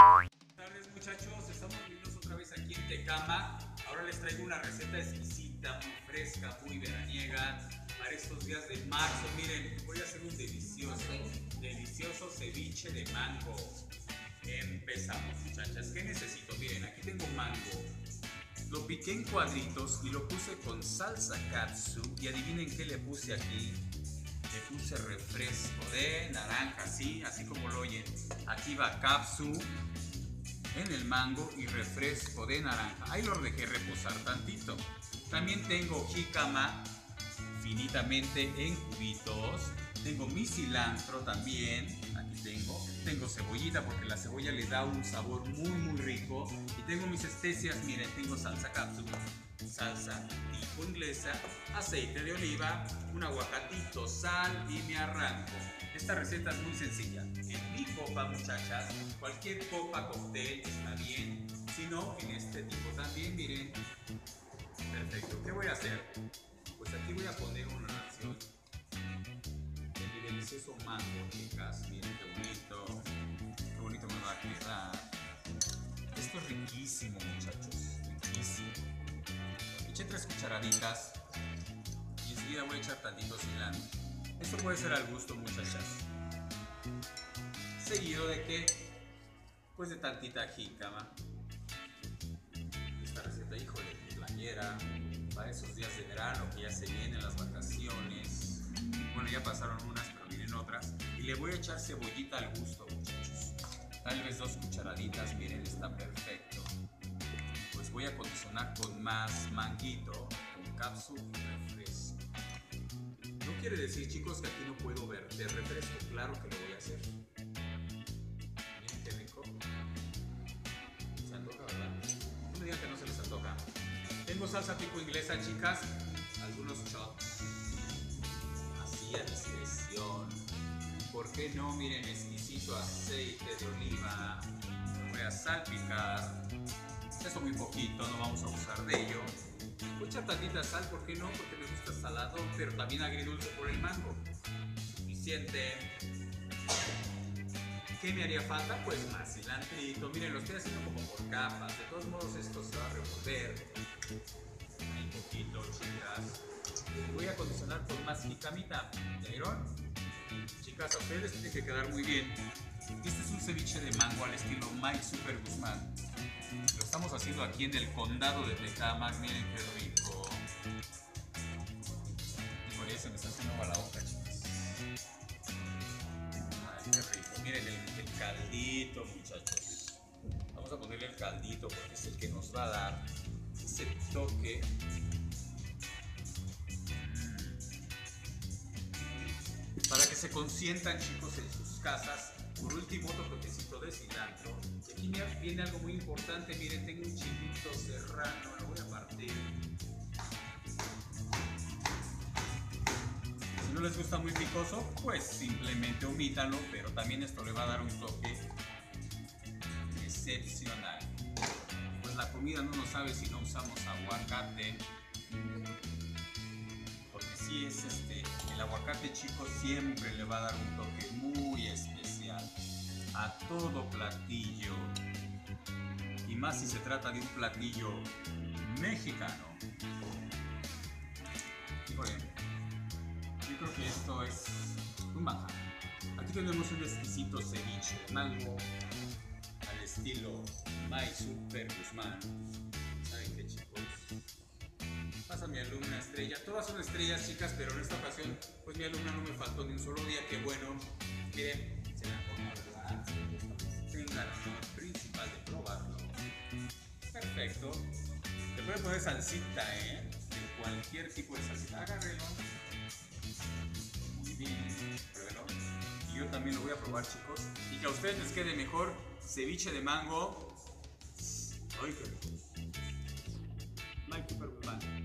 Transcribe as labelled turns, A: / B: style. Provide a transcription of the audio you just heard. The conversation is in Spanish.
A: Buenas tardes, muchachos, estamos reunidos otra vez aquí en Tecama. Ahora les traigo una receta exquisita, muy fresca, muy veraniega para estos días de marzo. Miren, voy a hacer un delicioso ceviche de mango. Empezamos, muchachas. ¿Qué necesito? Miren, aquí tengo mango. Lo piqué en cuadritos y lo puse con salsa katsu. Y adivinen qué le puse aquí. Le puse refresco de naranja, así como lo oyen. Aquí va katsu en el mango y refresco de naranja. Ahí lo dejé reposar tantito. También tengo jícama finitamente en cubitos. Tengo mi cilantro también. Aquí tengo cebollita porque la cebolla le da un sabor muy rico. Y tengo mis especias, miren, tengo salsa katsu, salsa tipo inglesa, aceite de oliva, un aguacatito, sal y me arranco. Esta receta es muy sencilla. En mi copa, muchachas, cualquier copa cóctel está bien. Si no, en este tipo también, miren. Perfecto. ¿Qué voy a hacer? Pues aquí voy a poner una ración de mi delicioso mango, chicas. Miren qué bonito me va a quedar. Esto es riquísimo, muchachos, riquísimo. Eché 3 cucharaditas y enseguida voy a echar tantito cilantro. Esto puede ser al gusto, muchachas. Seguido de qué? Pues de tantita jícama. Esta receta, híjole, playera, para esos días de verano que ya se vienen las vacaciones. Bueno, ya pasaron unas, pero vienen otras. Y le voy a echar cebollita al gusto, muchachos. Tal vez 2 cucharaditas, miren, está perfecto. Pues voy a condicionar con más manguito, con cápsula y refresco. No quiere decir, chicos, que aquí no puedo verter refresco. Claro que lo voy a hacer. Miren qué rico. Se antoja, ¿verdad? No me digan que no se les antoja. Tengo salsa tipo inglesa, chicas. Algunos shots. Así a discreción. ¿Por qué no? Miren, exquisito aceite de oliva. Lo voy a salpicar. Eso muy poquito, no vamos a usar de ello. Voy a echar tantita sal, ¿por qué no? Porque me gusta salado, pero también agridulce por el mango. Suficiente. ¿Qué me haría falta? Pues más cilantrito. Miren, lo estoy haciendo como por capas. De todos modos, esto se va a revolver. Ahí poquito, chicas. Voy a condicionar con más jicamita. ¿Ya vieron? Chicas, a ustedes les tiene que quedar muy bien. Este es un ceviche de mango al estilo Mike Super Guzmán. Lo estamos haciendo aquí en el condado de Tecama. Miren qué rico. Y por eso me está haciendo agua la boca, chicas. Ay, qué rico. Miren el caldito, muchachos. Vamos a ponerle el caldito porque es el que nos va a dar ese toque. Para que se consientan, chicos, en sus casas. Por último, otro toquecito de cilantro. Y aquí viene algo muy importante. Miren, tengo un chilito serrano. Lo voy a partir. Si no les gusta muy picoso, pues simplemente omítanlo. Pero también esto le va a dar un toque excepcional. Pues la comida no nos sabe si no usamos aguacate. Porque sí es el aguacate, chicos, siempre le va a dar un toque muy especial a todo platillo. Y más si se trata de un platillo mexicano. Híjole, yo creo que esto es un manjar. Aquí tenemos un exquisito ceviche de mango al estilo Mike Super Guzmán. ¿Saben qué, chicos? Pasa mi alumna estrella. Todas son estrellas, chicas, pero en esta ocasión, pues mi alumna no me faltó ni un solo día. Que bueno, miren, se me antoja, ¿verdad? Tenga el honor principal de probarlo. Perfecto. Le pueden poner salsita, de cualquier tipo de salsita. Agárrelo. Muy bien, pruébelo. Y yo también lo voy a probar, chicos. Y que a ustedes les quede mejor ceviche de mango. ¡Ay, qué rico! Mike Super Guzmán.